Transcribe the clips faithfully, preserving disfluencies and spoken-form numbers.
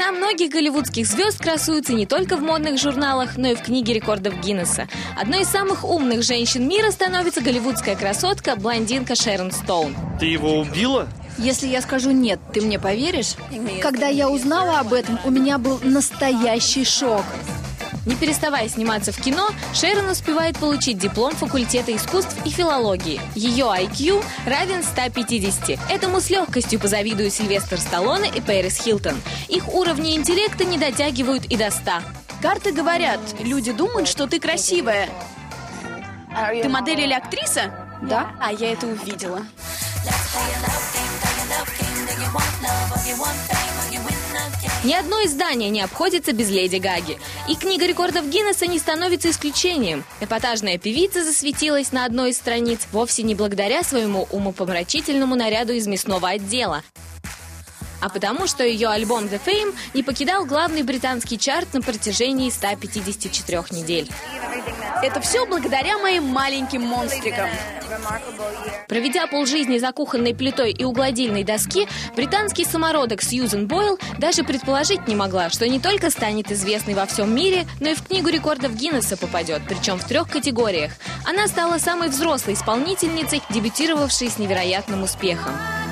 Имена многих голливудских звезд красуются не только в модных журналах, но и в книге рекордов Гиннесса. Одной из самых умных женщин мира становится голливудская красотка, блондинка Шерон Стоун. Ты его убила? Если я скажу «нет», ты мне поверишь? Когда я узнала об этом, у меня был настоящий шок. Не переставая сниматься в кино, Шерон успевает получить диплом факультета искусств и филологии. Ее ай кью равен ста пятидесяти. Этому с легкостью позавидуют Сильвестр Сталлоне и Пэрис Хилтон. Их уровни интеллекта не дотягивают и до ста. Карты говорят, люди думают, что ты красивая. Ты модель или актриса? Да. А я это увидела. Ни одно издание не обходится без Леди Гаги. И книга рекордов Гиннесса не становится исключением. Эпатажная певица засветилась на одной из страниц вовсе не благодаря своему умопомрачительному наряду из мясного отдела, а потому, что ее альбом «The Fame» не покидал главный британский чарт на протяжении ста пятидесяти четырёх недель. Это все благодаря моим маленьким монстрикам. Проведя полжизни за кухонной плитой и у гладильной доски, британский самородок Сьюзен Бойл даже предположить не могла, что не только станет известной во всем мире, но и в книгу рекордов Гиннесса попадет, причем в трех категориях. Она стала самой взрослой исполнительницей, дебютировавшей с невероятным успехом.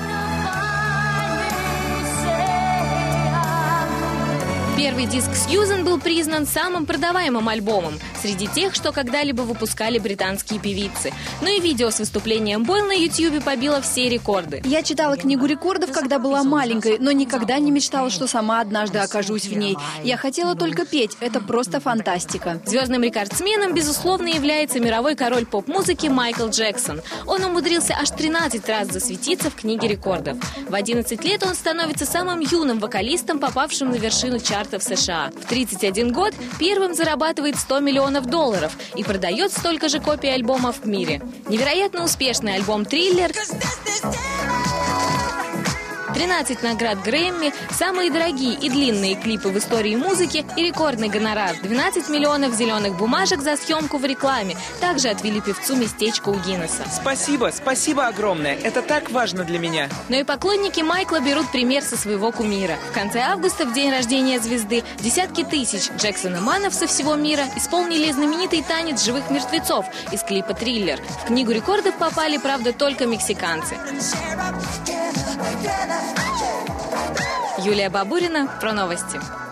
Первый диск Сьюзен был признан самым продаваемым альбомом среди тех, что когда-либо выпускали британские певицы. Но и видео с выступлением Бойл на ютьюбе побило все рекорды. Я читала книгу рекордов, когда была маленькой, но никогда не мечтала, что сама однажды окажусь в ней. Я хотела только петь. Это просто фантастика. Звездным рекордсменом, безусловно, является мировой король поп-музыки Майкл Джексон. Он умудрился аж тринадцать раз засветиться в книге рекордов. В одиннадцать лет он становится самым юным вокалистом, попавшим на вершину чарта в США. В тридцать один год первым зарабатывает сто миллионов долларов и продает столько же копий альбомов в мире. Невероятно успешный альбом «Триллер», тринадцать наград Грэмми, самые дорогие и длинные клипы в истории музыки и рекордный гонорар двенадцать миллионов зеленых бумажек за съемку в рекламе также отвели певцу местечко у Гиннесса. Спасибо, спасибо огромное. Это так важно для меня. Но и поклонники Майкла берут пример со своего кумира. В конце августа, в день рождения звезды, десятки тысяч Джексона-манов со всего мира исполнили знаменитый танец живых мертвецов из клипа «Триллер». В книгу рекордов попали, правда, только мексиканцы. Юлия Бабурина про новости.